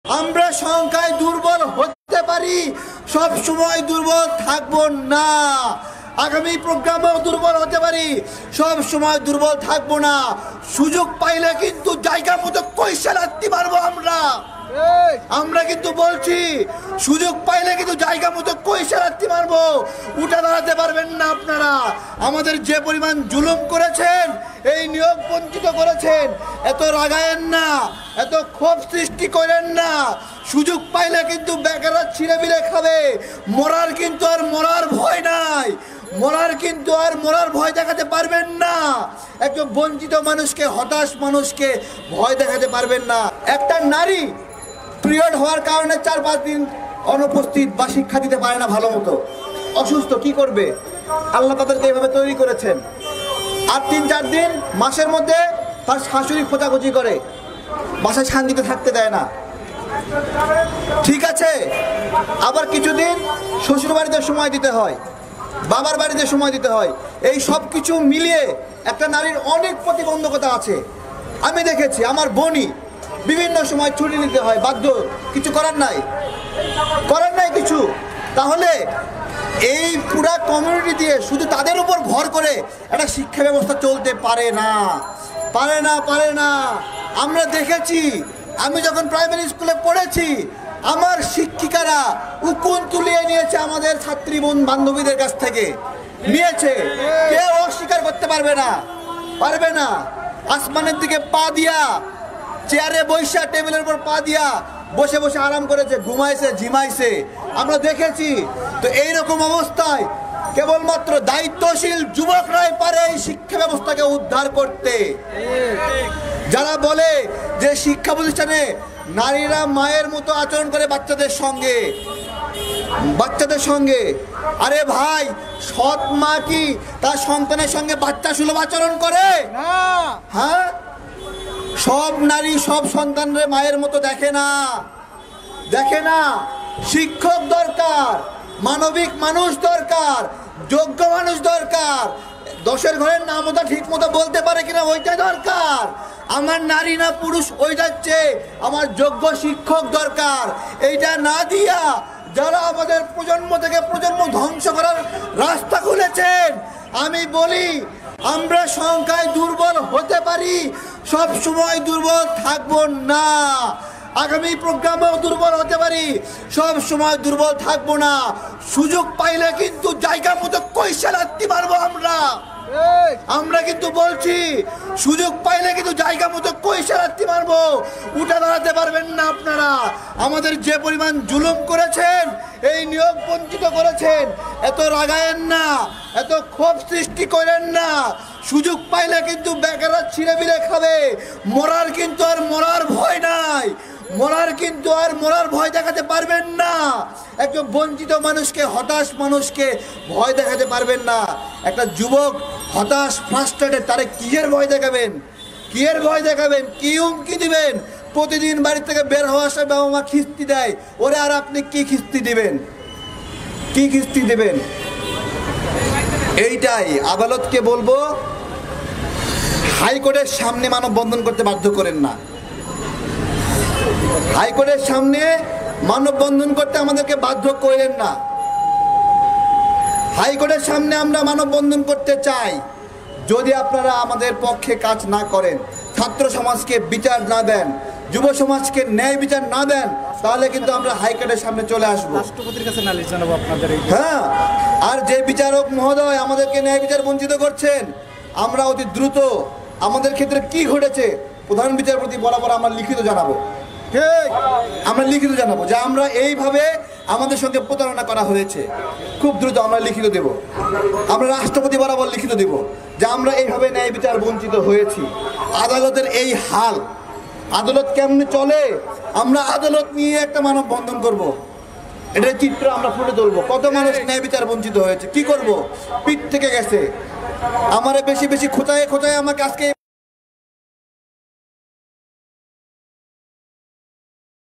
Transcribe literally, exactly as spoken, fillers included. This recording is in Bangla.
আমরা সংখ্যায় দুর্বল হতে পারি, সব সময় দুর্বল থাকবো না। আগামী প্রোগ্রামেও দুর্বল হতে পারি, সব সময় দুর্বল থাকবো না। সুযোগ পাইলে কিন্তু জায়গা মতো কইসা লাগতে পারবো আমরা। আমরা কিন্তু বলছি সুযোগ পাইলে কিন্তু জায়গা মতো কইসা রাখতে পারবো। উঠে দাঁড়াতে পারবেন না আপনারা। আমাদের যে পরিমাণ জুলুম করেছেন, এই নিয়োগ বঞ্চিত করেছেন, এত রাগায়েন না, এত ক্ষোভ সৃষ্টি করেন না। সুযোগ পাইলে কিন্তু বেকাররা ছিঁড়ে বিলে খাবে। মরার কিন্তু আর মরার ভয় নাই, মরার কিন্তু আর মরার ভয় দেখাতে পারবেন না। একজন বঞ্চিত মানুষকে, হতাশ মানুষকে ভয় দেখাতে পারবেন না। একটা নারী পিরিয়ড হওয়ার কারণে চার পাঁচ দিন অনুপস্থিত বা শিক্ষা দিতে পারে না ভালো মতো, অসুস্থ, কি করবে? আল্লাহ তাদেরকে এইভাবে তৈরি করেছেন। আর তিন চার দিন মাসের মধ্যে তার শাশুড়ি খোঁচাখুচি করে, বাসায় শান্তিতে থাকতে দেয় না, ঠিক আছে? আবার কিছুদিন শ্বশুর বাড়িতে সময় দিতে হয়, বাবার বাড়িতে সময় দিতে হয়। এই সব কিছু মিলিয়ে একটা নারীর অনেক প্রতিবন্ধকতা আছে। আমি দেখেছি আমার বোনই বিভিন্ন সময় ছুটি নিতে হয়, বাধ্য, কিছু করার নাই, করার নাই কিছু। তাহলে এই পুরা কমিউনিটি দিয়ে শুধু তাদের উপর ভর করে একটা শিক্ষা ব্যবস্থা চলতে পারে না, পারে না, পারে না। আমরা দেখেছি, আমি যখন প্রাইমারি স্কুলে পড়েছি, আমার শিক্ষিকারা উকুন তুলিয়ে নিয়েছে আমাদের ছাত্রী বোন বান্ধবীদের কাছ থেকে, নিয়েছে। কেউ অস্বীকার করতে পারবে না, পারবে না। আসমানের দিকে পা দিয়া, চেয়ারে বৈশা, টেবিলের উপর পা দিয়া বসে বসে আরাম করেছে, ঘুমাইছে, ঝিমাইছে, আমরা দেখেছি। তো এইরকম অবস্থায় কেবলমাত্র দায়িত্বশীল যুবকরাই পারে এই শিক্ষা ব্যবস্থাকে উদ্ধার করতে। যারা বলে যে শিক্ষা প্রতিষ্ঠানে নারীরা মায়ের মতো আচরণ করে বাচ্চাদের সঙ্গে, বাচ্চাদের সঙ্গে, আরে ভাই, সৎ মা কি তার সন্তানের সঙ্গে বাচ্চা সুলভ আচরণ করে? হ্যাঁ, সব নারী সব সন্তানরে মায়ের মতো দেখে না, দেখে না। শিক্ষক দরকার, মানবিক মানুষ দরকার, যোগ্য মানুষ দরকার। দশের ঘরের নাম ওটা ঠিক মতো বলতে পারে কিনা ওইটা দরকার। আমার নারী না পুরুষ ওই যাচ্ছে, আমার যোগ্য শিক্ষক দরকার। এইটা না দিয়া যারা আমাদের প্রজন্ম থেকে প্রজন্ম ধ্বংস করার রাস্তা খুলেছেন, আমি বলি আমরা সংখ্যায় দুর্বল হতে পারি, সব সময় দুর্বল থাকবো না। আগামী প্রোগ্রামেও দুর্বল হতে পারি, সব সময় দুর্বল থাকবো না। সুযোগ পাইলে কিন্তু জায়গা মতো কইসা লাগতে পারবো আমরা। আমরা কিন্তু বলছি সুযোগ পাইলে কিন্তু জায়গা মতো কইসা রাখতে পারবো। উঠে দাঁড়াতে পারবেন না আপনারা। আমাদের যে পরিমাণ জুলুম করেছেন, এই নিয়োগ বঞ্চিত করেছেন, এত রাগায়েন না, এত ক্ষোভ সৃষ্টি করেন না। সুযোগ পাইলে কিন্তু বেকাররা ছিঁড়ে বিলে খাবে। মরার কিন্তু আর মরার ভয় নাই, মরার কিন্তু আর মরার ভয় দেখাতে পারবেন না। একজন বঞ্চিত মানুষকে, হতাশ মানুষকে ভয় দেখাতে পারবেন না। একটা যুবক হতাশ, ফ্রাস্ট্রেটেড, তারে কিয়ের ভয় দেখাবেন? কিয়ের ভয় দেখাবেন? কি হুমকি দিবেন? প্রতিদিন বাড়ি থেকে বের হওয়ার সময় বাবা মা খিস্তি দেয়, ওরে আর আপনি কি খিস্তি দিবেন? কি খিস্তি দেবেন? এইটাই আদালতকে বলবো, হাইকোর্টের সামনে মানববন্ধন করতে বাধ্য করেন না। হাইকোর্টের সামনে মানববন্ধন করতে আমাদেরকে বাধ্য করেন না। হাইকোর্টের সামনে আমরা মানববন্ধন করতে চাই। যদি আপনারা আমাদের পক্ষে কাজ না করেন, ছাত্র সমাজকে বিচার না দেন, যুব সমাজকে ন্যায় বিচার না দেন, তাহলে কিন্তু আমরা হাইকোর্টের সামনে চলে আসবো, রাষ্ট্রপতির কাছে নালিশ জানাবো আপনাদের। হ্যাঁ, আর যে বিচারক মহোদয় আমাদেরকে ন্যায় বিচার বঞ্চিত করছেন, আমরা অতি দ্রুত আমাদের ক্ষেত্রে কি ঘটেছে প্রধান বিচারপতি বরাবর আমরা লিখিত জানাবো। আমরা লিখিত জানাবো যে আমরা এইভাবে আমাদের সঙ্গে প্রতারণা করা হয়েছে। খুব দ্রুত আমরা লিখিত দেব, আমরা রাষ্ট্রপতি বরাবর লিখিত দেব যে আমরা এইভাবে ন্যায় বিচার বঞ্চিত হয়েছি। আদালতের এই হাল, আদালত কেমনে চলে, আমরা আদালত নিয়ে একটা মানববন্ধন করব। এটার চিত্র আমরা ফুটে তুলবো। কত মানুষ ন্যায় বিচার বঞ্চিত হয়েছে, কি করব? পিঠ থেকে গেছে, আমারে বেশি বেশি খোঁচায় খোঁচায় আমাকে আজকে